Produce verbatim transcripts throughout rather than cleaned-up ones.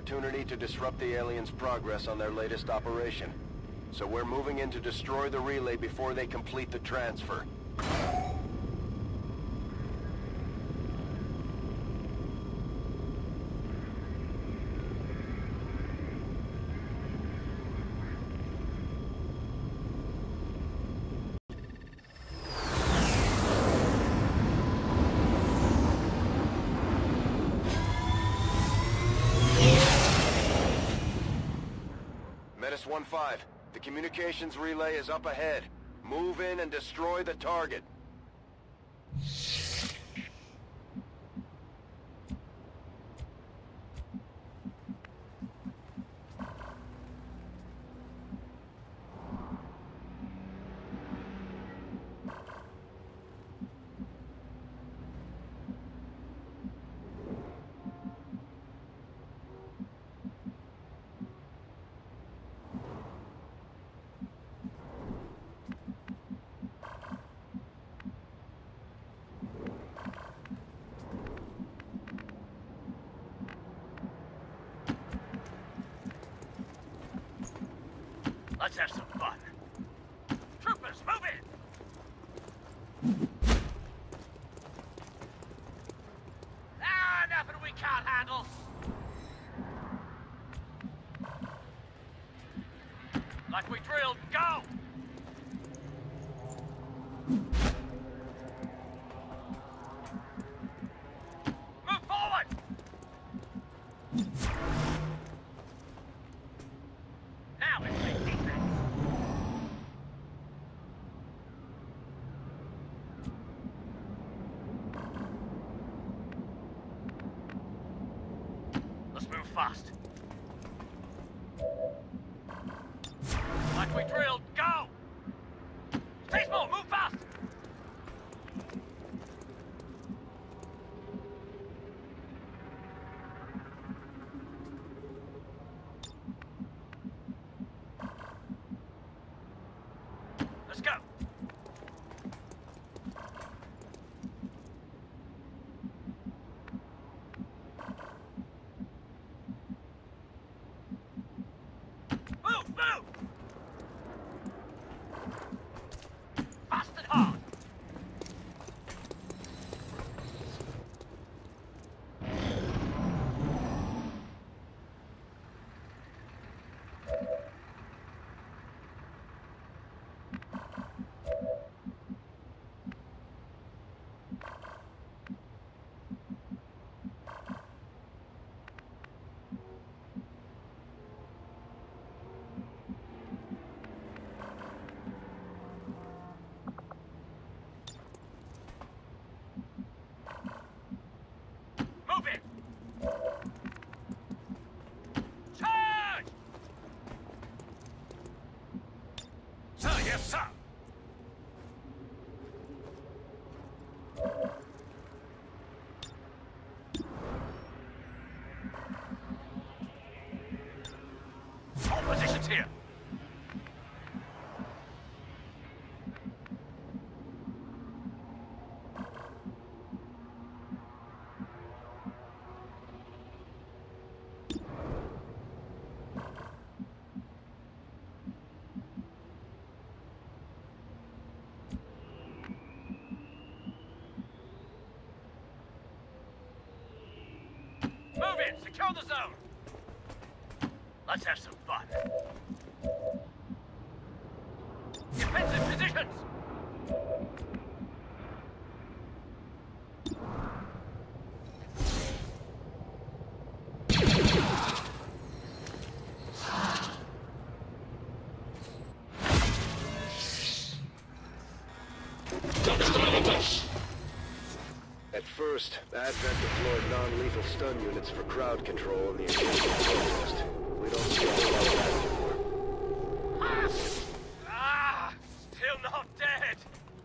opportunity to disrupt the aliens' progress on their latest operation. So we're moving in to destroy the relay before they complete the transfer. one five, the communications relay is up ahead. Move in and destroy the target. Let's have some fun. Troopers, move in! Ah, nothing we can't handle! Like we drilled, go! Move forward! Now it's big defense. Let's move fast. Like we drilled, go! Stay small, move fast! Let's go! Move, move! Fast and hard! Move it! Charge! Sir, yes, sir! All positions here! Move in! Secure the zone! Let's have some fun. Defensive positions! At first, Advent deployed non-lethal stun units for crowd control in the initial protest. We don't see a whole lot of that anymore. Ah! Still not dead!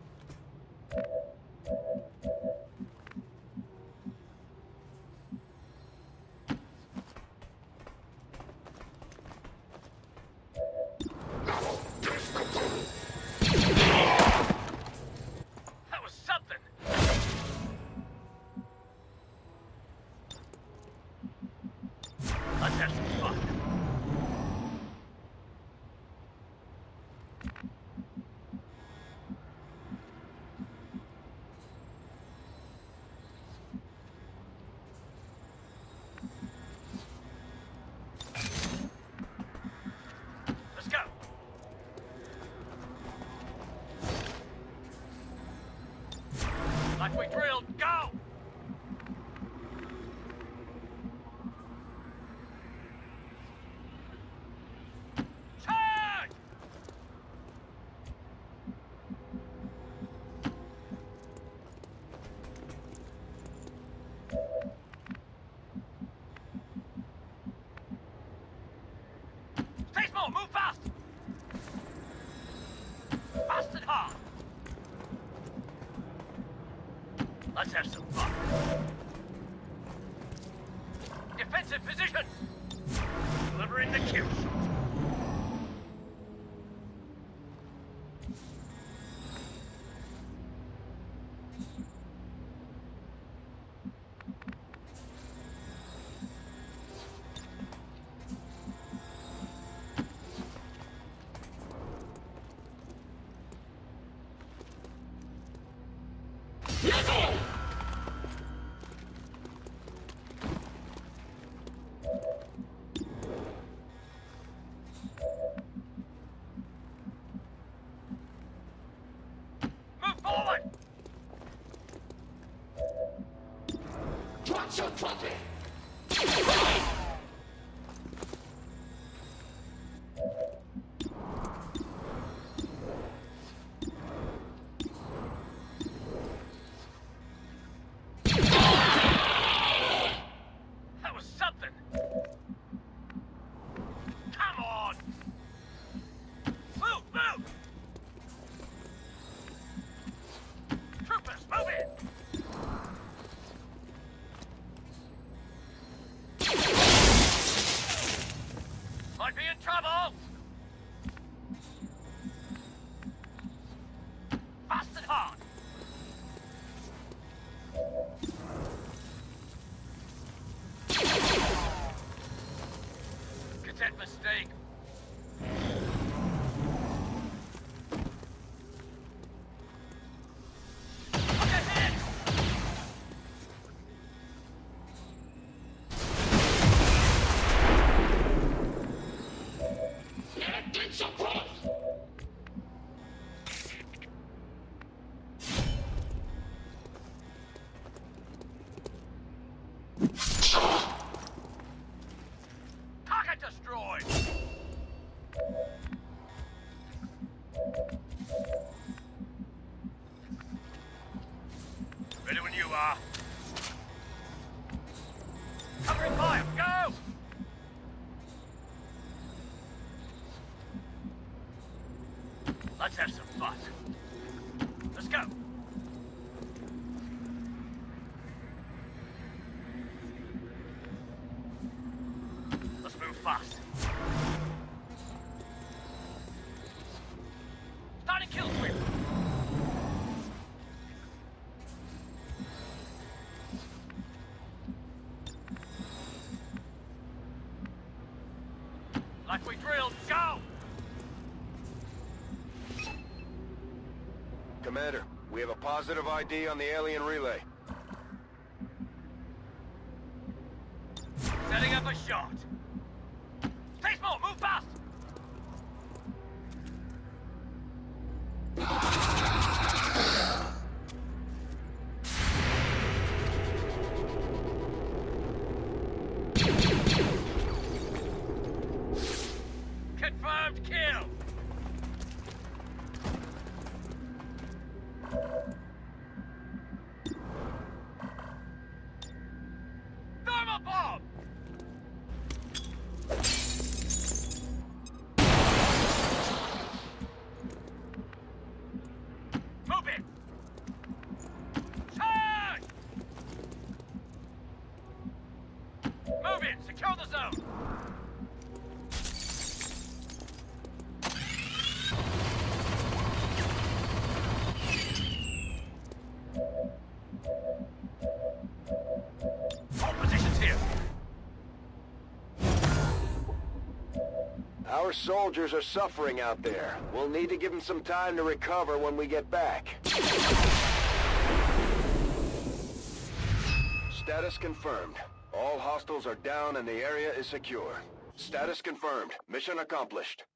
That was something! have some fun. Let's go. Like we drilled, go! Charge! Stay small, move fast! Fast and hard! Let's have some fun. Defensive position! Delivering the kill shot. Move forward! Watch your trumpet! That was something! Come on! Move, move! Troopers, move in! Might be in trouble! Fast and hard! Cadet mistake! Look ahead! Get support! Target destroyed! Ready when you are. Covering fire, go! Let's have some fun. Let's go. Let's move fast. Starting kill sweep. Like we drilled, go! Commander, we have a positive I D on the alien relay. Setting up a shot. Stay small, move fast! Confirmed kill! Thermal bomb! Our soldiers are suffering out there. We'll need to give them some time to recover when we get back. Status confirmed. All hostiles are down and the area is secure. Status confirmed. Mission accomplished.